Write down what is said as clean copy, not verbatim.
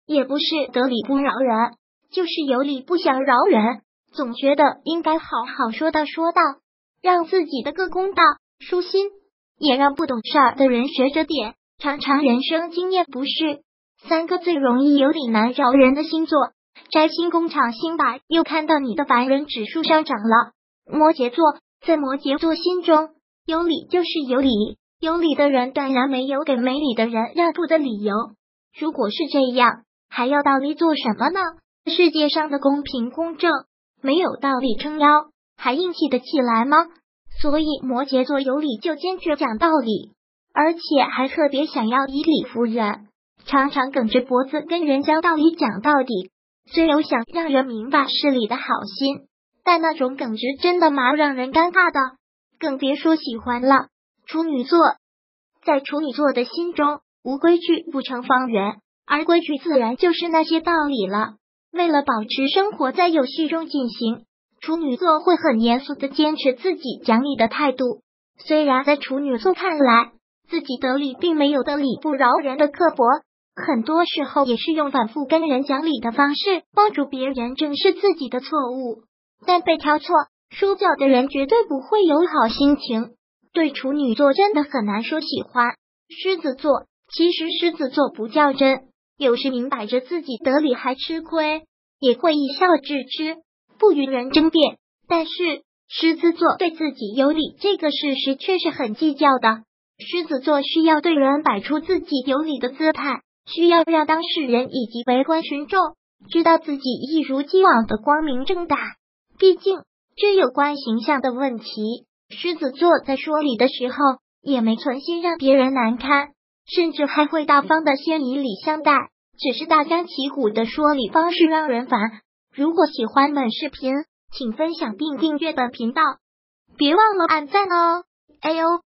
也不是得理不饶人，就是有理不想饶人，总觉得应该好好说道，让自己的个公道，舒心，也让不懂事儿的人学着点。常常人生经验不是3个最容易有理难饶人的星座，摘星工厂新版又看到你的烦人指数上涨了。摩羯座，在摩羯座心中，有理就是有理，有理的人当然没有给没理的人让步的理由。如果是这样，还要道理做什么呢？世界上的公平公正，没有道理撑腰，还硬气得起来吗？所以摩羯座有理就坚决讲道理，而且还特别想要以理服人，常常梗着脖子跟人将道理讲到底。虽有想让人明白事理的好心，但那种耿直真的蛮让人尴尬的，更别说喜欢了。处女座，在处女座的心中，无规矩不成方圆，而规矩自然就是那些道理了。为了保持生活在有序中进行，处女座会很严肃的坚持自己讲理的态度。虽然在处女座看来，自己得理并没有得理不饶人的刻薄，很多时候也是用反复跟人讲理的方式帮助别人正视自己的错误，但被挑错说教的人绝对不会有好心情。对处女座真的很难说喜欢。狮子座，其实狮子座不较真，有时明摆着自己得理还吃亏，也会一笑置之，不与人争辩。但是狮子座对自己有理这个事实却是很计较的。狮子座需要对人摆出自己有理的姿态，需要让当事人以及围观群众知道自己一如既往的光明正大。毕竟这有关形象的问题，狮子座在说理的时候也没存心让别人难堪，甚至还会大方的先以礼相待，只是大张旗鼓的说理方式让人烦。如果喜欢本视频，请分享并订阅本频道，别忘了按赞哦。哎呦